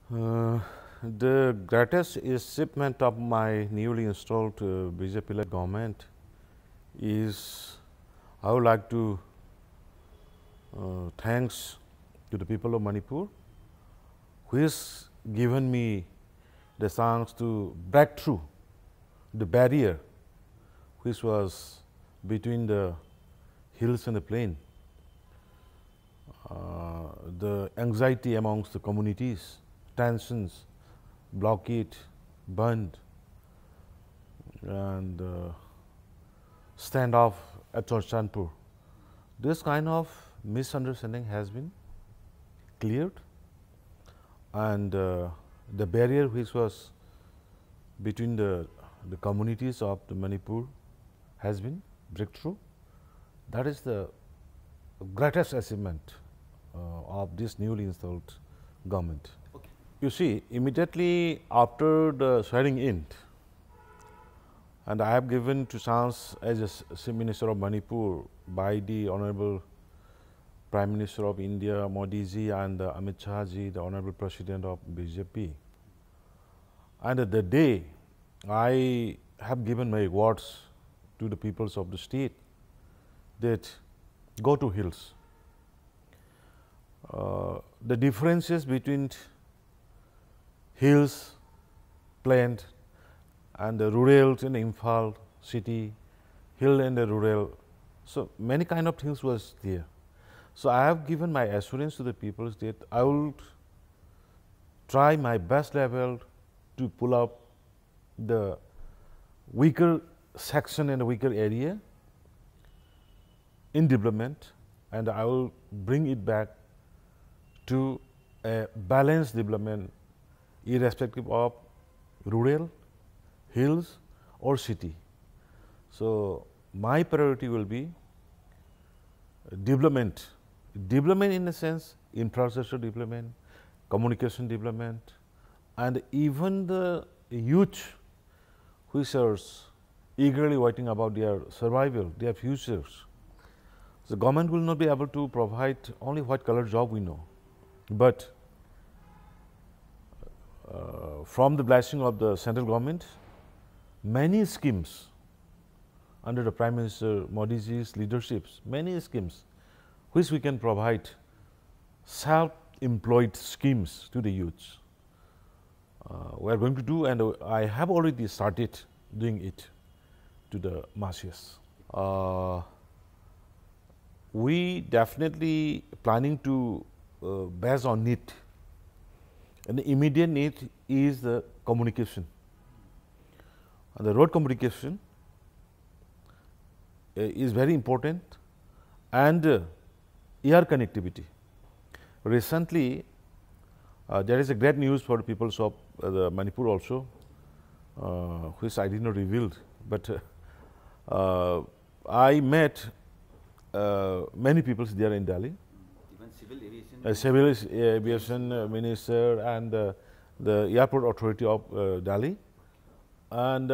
Uh, the greatest achievement of my newly installed BJP-led government is I would like to thanks to the people of Manipur who has given me the chance to break through the barrier which was between the hills and the plain. The anxiety amongst the communities, tensions, blockade, burned, and standoff at Chorchandpur. This kind of misunderstanding has been cleared, and the barrier which was between the communities of the Manipur has been breakthrough. That is the greatest achievement of this newly installed government. Okay. You see, immediately after the swearing in, and I have given to chance as a Chief Minister of Manipur by the Honorable Prime Minister of India, Modi ji, and Amit Shah ji, the Honorable President of BJP. And the day I have given my words to the peoples of the state that go to hills. The differences between hills, plain, and the rural in Imphal city, hill and the rural. So many kind of things was there. So I have given my assurance to the people that I will try my best level to pull up the weaker section and weaker area in development, and I will bring it back to a balanced development irrespective of rural, hills or city. So my priority will be development. Development in a sense, infrastructure development, communication development, and even the youth which are eagerly waiting about their survival, their futures. The government will not be able to provide only white collar job we know, but from the blessing of the central government, many schemes under the Prime Minister Modi ji's leadership, many schemes which we can provide self-employed schemes to the youths. We are going to do, and I have already started doing it to the masses. We definitely planning to base on need, and the immediate need is the communication. And the road communication is very important, and air connectivity. Recently, there is a great news for the people of the Manipur also, which I did not reveal, but I met many people there in Delhi. Even civil aviation. Civil aviation minister and the airport authority of Delhi, and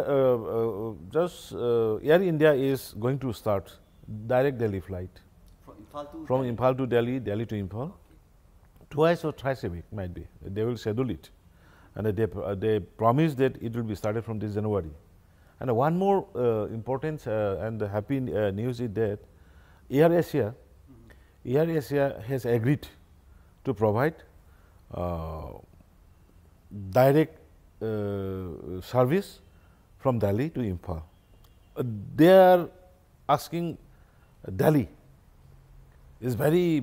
Air India is going to start direct Delhi flight From Imphal to Delhi. Delhi to Imphal, twice or thrice a week might be. They will schedule it, and they promise that it will be started from this January. And one more important and happy news is that Air Asia has agreed to provide direct service from Delhi to Imphal. They are asking Delhi is very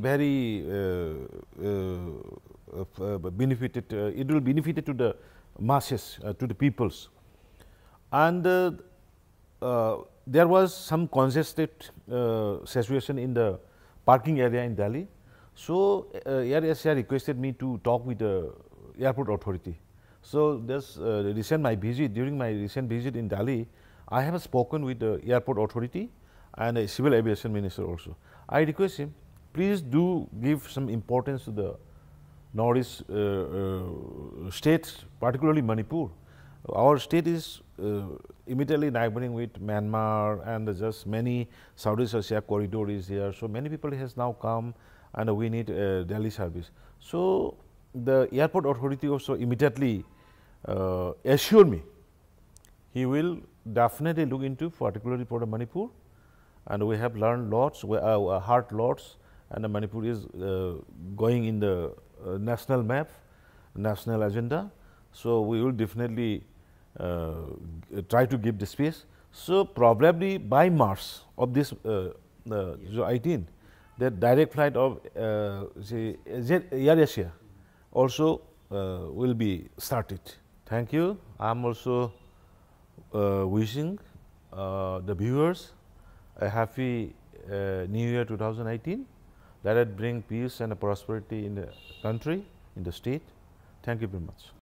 benefited. It will benefit to the masses, to the peoples, and there was some congested situation in the parking area in Delhi. So Air Asia requested me to talk with the airport authority. So this during my recent visit in Delhi, I have spoken with the airport authority and a civil aviation minister also. I request him, please do give some importance to the northeast states, particularly Manipur. Our state is immediately neighboring with Myanmar, and just many Southeast Asia corridor is here. So many people has now come, and we need Delhi service. So the airport authority also immediately assured me he will definitely look into particularly Port of Manipur, and we have learned lots, heard lots, and Manipur is going in the national map, national agenda. So we will definitely try to give the space. So probably by March of this 18, the direct flight of Air Asia also will be started. Thank you. I'm also wishing the viewers a happy New Year 2018. Let it bring peace and prosperity in the country, in the state. Thank you very much.